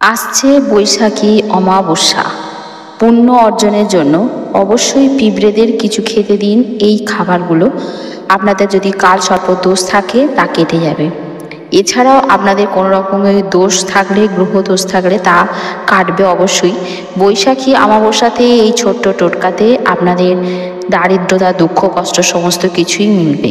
আসছে বৈশাখী অমাবস্যা। পুণ্য অর্জনের জন্য অবশ্যই পিঁপড়েদের কিছু খেতে দিন। এই খাবারগুলো আপনাদের যদি কালসর্প দোষ থাকে তা কেটে যাবে। এছাড়াও আপনাদের কোনো রকমের দোষ থাকলে, গ্রহ দোষ থাকলে তা কাটবে অবশ্যই। বৈশাখী অমাবস্যাতে এই ছোট্ট টোটকাতে আপনাদের দারিদ্রতা, দুঃখ, কষ্ট সমস্ত কিছুই মিলবে।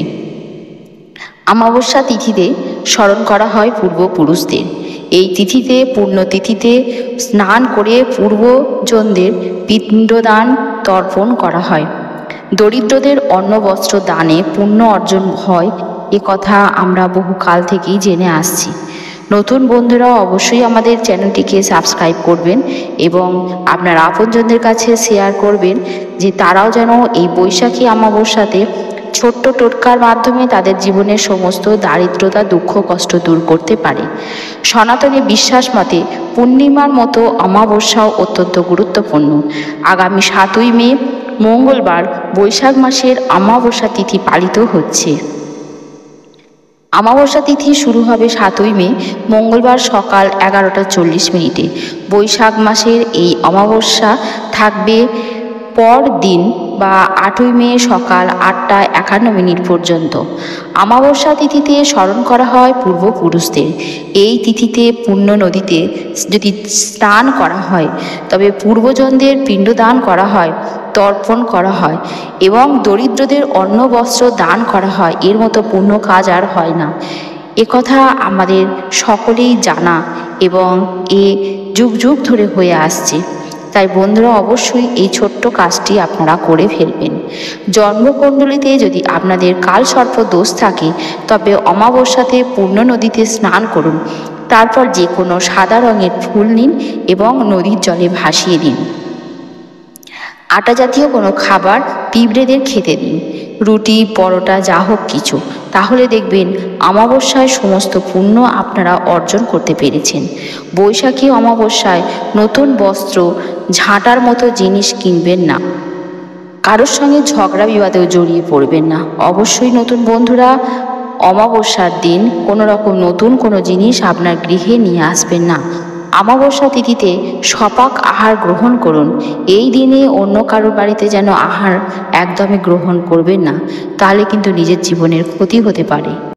অমাবস্যা তিথিতে স্মরণ করা হয় পূর্বপুরুষদের। এই তিথিতে, পুণ্যতিথিতে স্নান করে পূর্বজনদের পিণ্ডদান তর্পণ করা হয়। দরিদ্রদের অন্ন বস্ত্র দানে পুণ্য অর্জন হয়, এ কথা আমরা বহুকাল থেকেই জেনে আসছি। নতুন বন্ধুরা অবশ্যই আমাদের চ্যানেলটিকে সাবস্ক্রাইব করবেন এবং আপনার আপনজনদের কাছে শেয়ার করবেন, যে তারাও যেন এই বৈশাখী অমাবস্যাতে ছোট্ট টোটকার মাধ্যমে তাদের জীবনের সমস্ত দারিদ্রতা, দুঃখ, কষ্ট দূর করতে পারে। সনাতনী বিশ্বাস মতে পূর্ণিমার মতো অমাবস্যাও অত্যন্ত গুরুত্বপূর্ণ। আগামী 7ই মে মঙ্গলবার বৈশাখ মাসের অমাবস্যা তিথি পালিত হচ্ছে। অমাবস্যা তিথি শুরু হবে 7ই মে মঙ্গলবার সকাল 11:40। বৈশাখ মাসের এই অমাবস্যা থাকবে পর দিন বা 8ই মে সকাল 8:51 পর্যন্ত। অমাবস্যা তিথিতে স্মরণ করা হয় পূর্বপুরুষদের। এই তিথিতে পুণ্য নদীতে যদি স্নান করা হয়, তবে পূর্বজনদের পিণ্ডদান করা হয়, তর্পণ করা হয় এবং দরিদ্রদের অন্ন বস্ত্র দান করা হয়। এর মতো পুণ্য কাজ আর হয় না। একথা আমাদের সকলেই জানা এবং এ যুগ যুগ ধরে হয়ে আসছে। তাই বন্ধুরা অবশ্যই এই ছোট্ট কাজটি আপনারা করে ফেলবেন। জন্মকুণ্ডলিতে যদি আপনাদের কালসর্প দোষ থাকে, তবে অমাবস্যাতে পূর্ণ নদীতে স্নান করুন। তারপর যে কোনো সাদা রঙের ফুল নিন এবং নদীর জলে ভাসিয়ে দিন। আটা জাতীয় কোনো খাবার পিঁপড়েদের খেতে দিন, রুটি, পরোটা, যা হোক কিছু। তাহলে দেখবেন অমাবস্যায় সমস্ত পুণ্য আপনারা অর্জন করতে পেরেছেন। বৈশাখী অমাবস্যায় নতুন বস্ত্র, ঝাঁটার মতো জিনিস কিনবেন না। কারোর সঙ্গে ঝগড়া বিবাদেও জড়িয়ে পড়বেন না। অবশ্যই নতুন বন্ধুরা অমাবস্যার দিন কোনো রকম নতুন কোনো জিনিস আপনার গৃহে নিয়ে আসবেন না। অমাবস্যা তিথিতে সপাক আহার গ্রহণ করুন। এই দিনে অন্য কারোর বাড়িতে যেন আহার একদমই গ্রহণ করবেন না, তাহলে কিন্তু নিজের জীবনের ক্ষতি হতে পারে।